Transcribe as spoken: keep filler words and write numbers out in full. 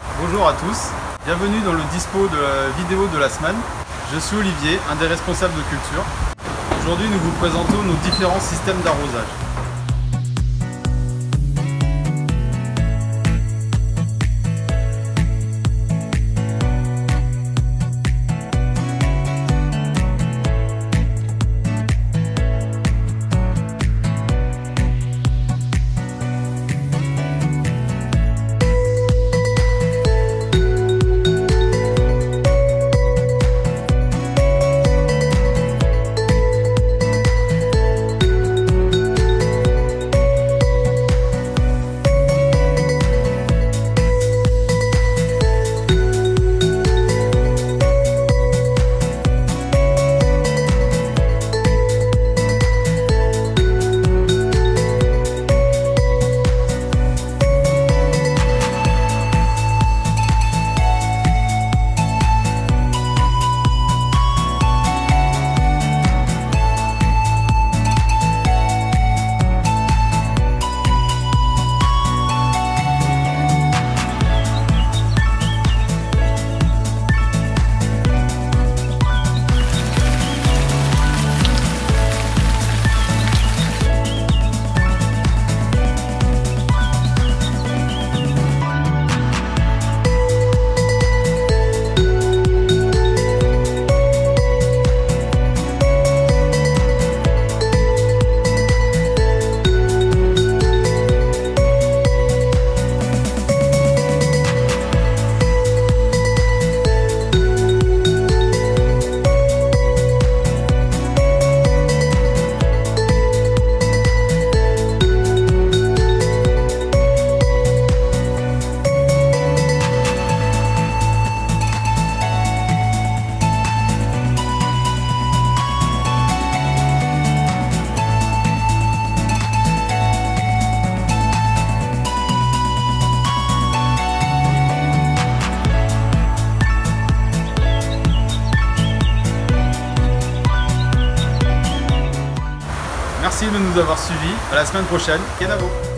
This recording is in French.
Bonjour à tous, bienvenue dans le dispo de la vidéo de la semaine. Je suis Olivier, un des responsables de culture. Aujourd'hui, nous vous présentons nos différents systèmes d'arrosage. Merci de nous avoir suivis. À la semaine prochaine. Kenavo.